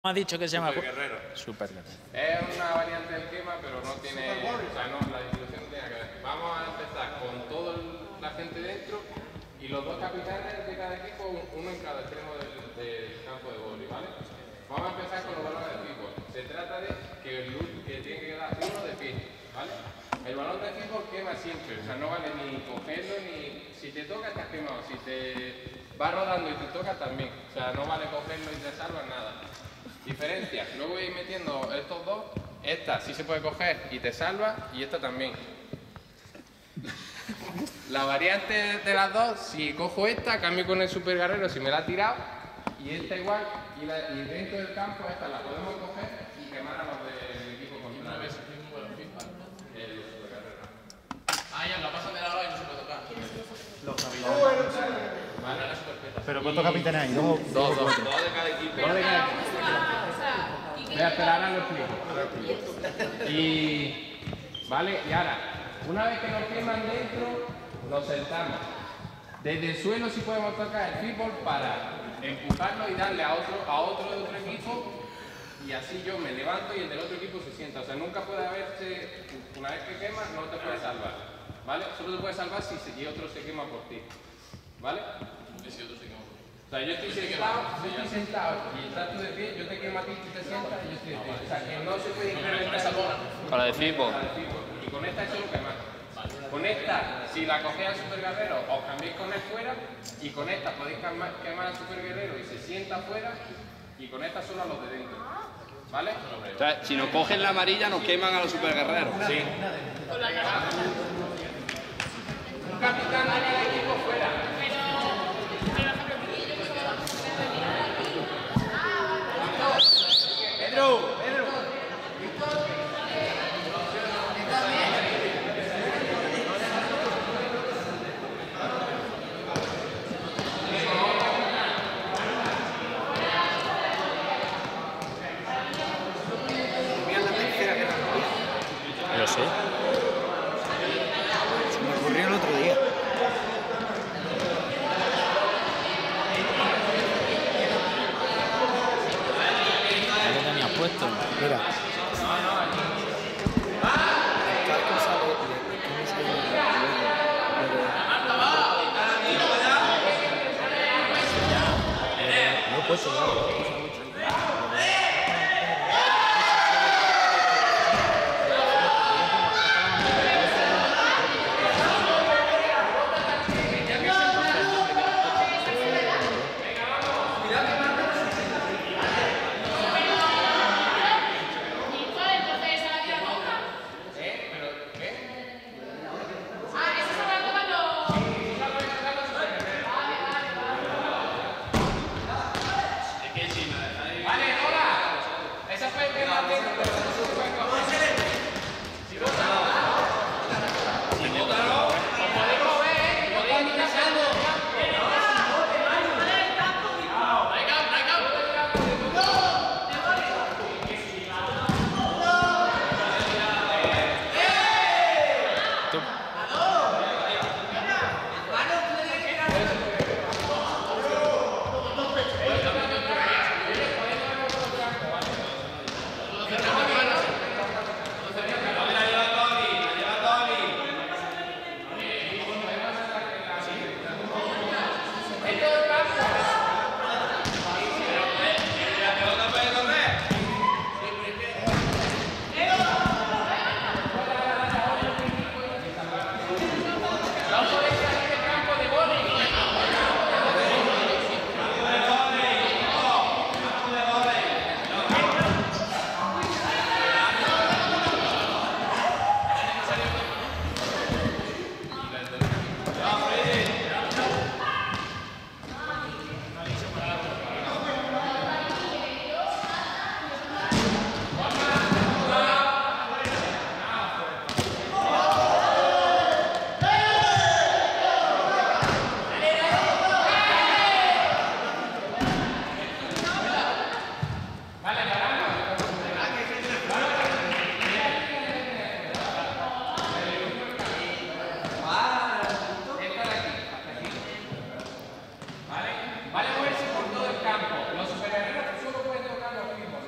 has dicho que se llama? Super Guerrero. Super Guerrero. Es una variante del quema, pero no tiene... O sea, no, la distribución tiene que ver. Vamos a empezar con toda la gente dentro y los dos capitanes de cada equipo, uno en cada extremo del campo de vóley, ¿vale? Vamos a empezar con los balones de fútbol. Se trata de que tiene que quedar uno de pie, ¿vale? El balón de fútbol quema siempre, o sea, no vale ni cogerlo ni... Si te toca estás quemado, si te va rodando y te toca también. O sea, no vale cogerlo y te salvas nada. Diferencias, luego voy a ir metiendo estos dos. Esta sí se puede coger y te salva, y esta también. La variante de las dos, si cojo esta, cambio con el Super Guerrero si me la ha tirado, y esta igual, y dentro del campo esta la podemos coger y quemar a los del equipo contrario. El Super Guerrero. Ah, ya, la pasan de la hora y no se puede tocar. Los capitanes. ¿Vale? ¿Pero cuántos capitanes hay? ¿Dos Dos de cada equipo. Dos de cada equipo. Voy a esperar, ahora lo explico. Y... ¿Vale? Y ahora, una vez que nos queman dentro, nos sentamos. Desde el suelo sí podemos tocar el fútbol para empujarlo y darle a otro de otro equipo, y así yo me levanto y el del otro equipo se sienta. O sea, nunca puede haberse, una vez que quemas, no te puedes salvar, ¿vale? Solo te puedes salvar si otro se quema por ti, ¿vale? Si otro se quema por ti. O sea, yo estoy sentado y estás tú de pie, yo te quemo a ti, tú te sientas y yo estoy de pie. O sea, que no se puede incrementar esa bola. Con la de fútbol. Y con esta es solo quemar. Con esta, si la cogéis al Super Guerrero, os cambiéis con él fuera, y con esta podéis quemar al Super Guerrero y se sienta fuera, y con esta solo a los de dentro. ¿Vale? O sea, si nos cogen la amarilla, nos queman a los super guerreros. Sí. Un capitán de cada equipo fuera. Pedro. Lo sé. Se me ocurrió el otro día. ¿Qué tenías puesto? Mira. No he puesto nada. Vale moverse por todo el campo. Los superguerreros solo pueden tocar los mismos.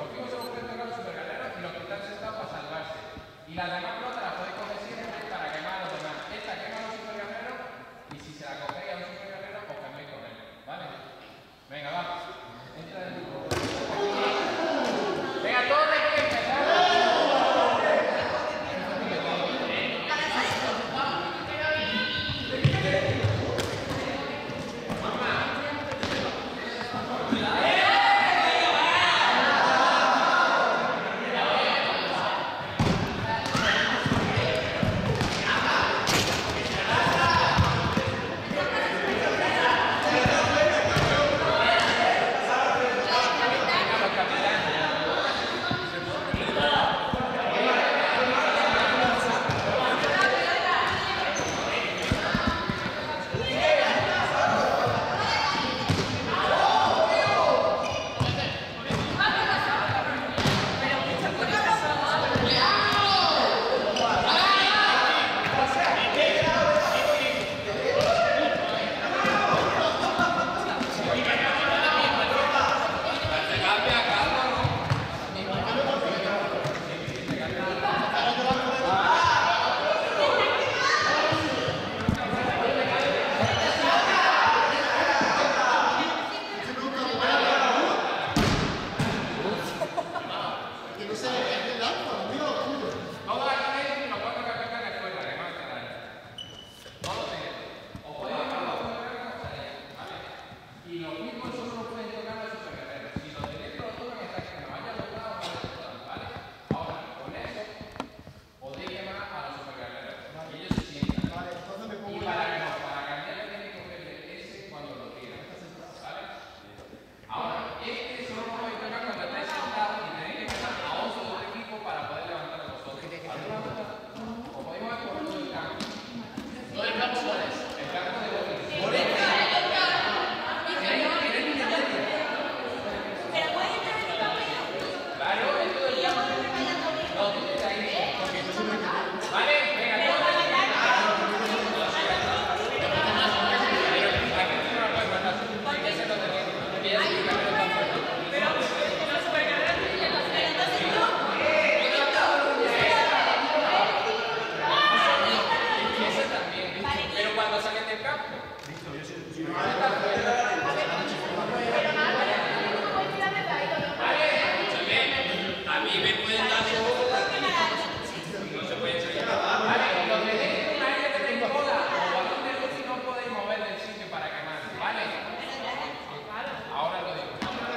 Vale, donde tenéis un área que tenéis bola o balón de luz y no podéis mover del sitio para quemar, ¿vale? Ahora lo digo.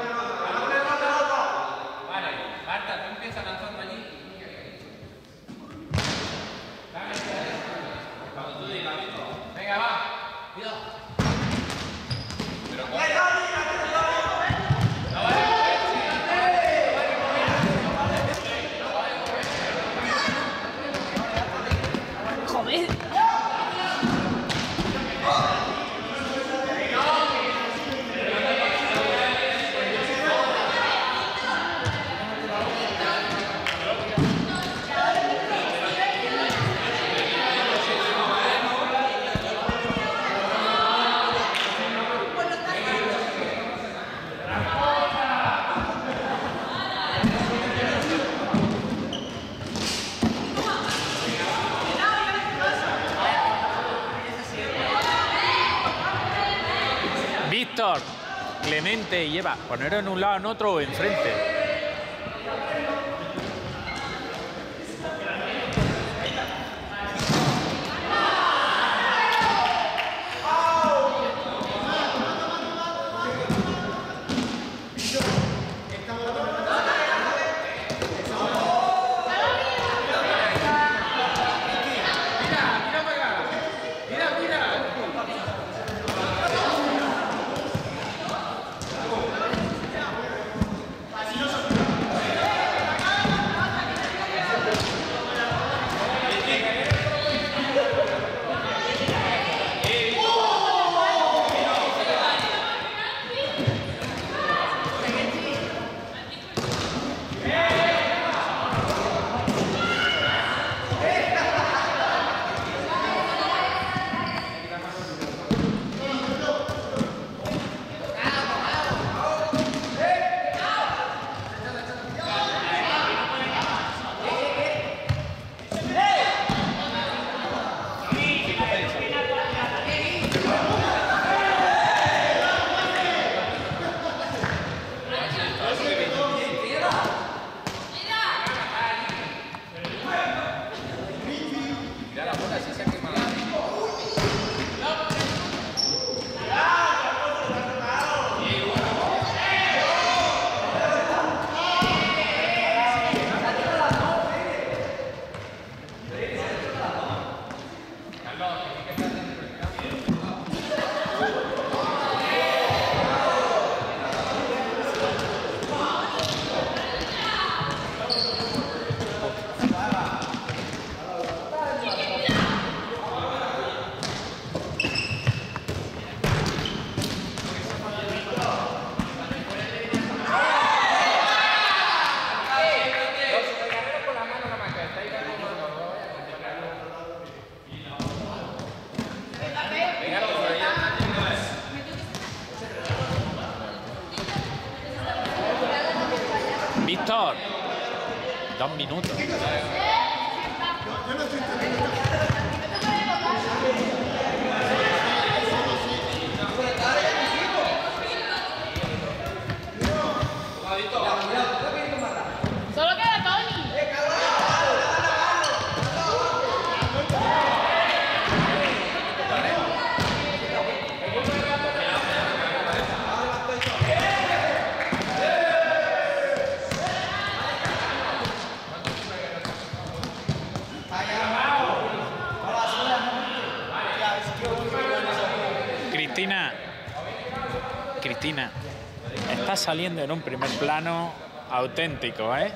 Vale, Marta, tú empiezas lanzando allí. Cuando tú digas, venga, va. Cuidado. Pero Joder. Víctor, Clemente y Eva, poneros en un lado, en otro o enfrente. Víctor, 2 minutos. Solo queda Tony. Cristina, está saliendo en un primer plano auténtico, ¿eh?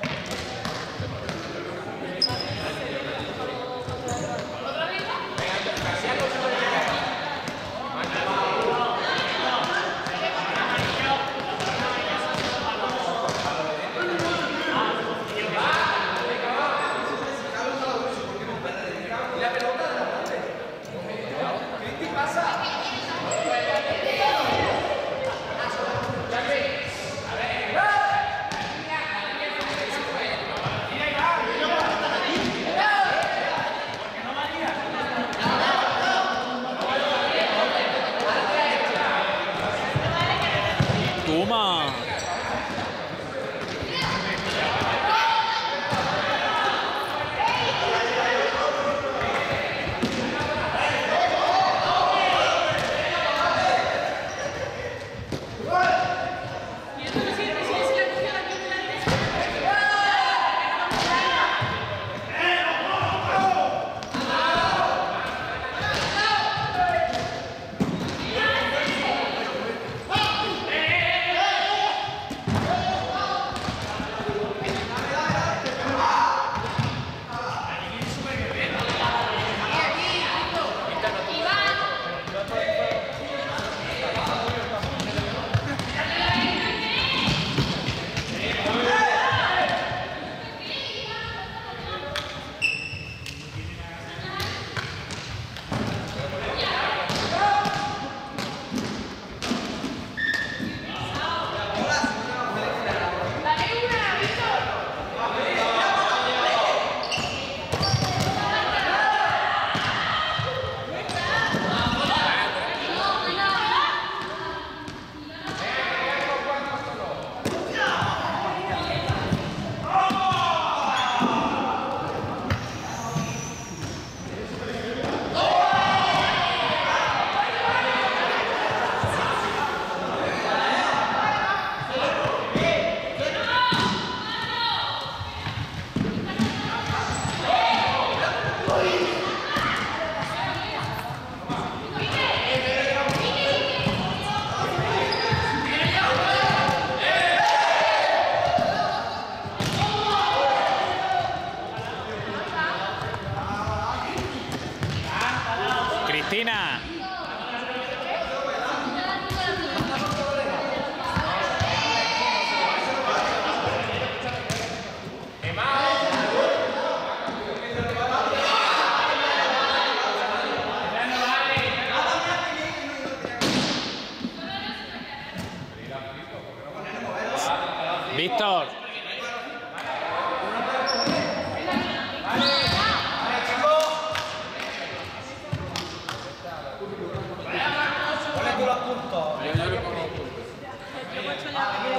ya.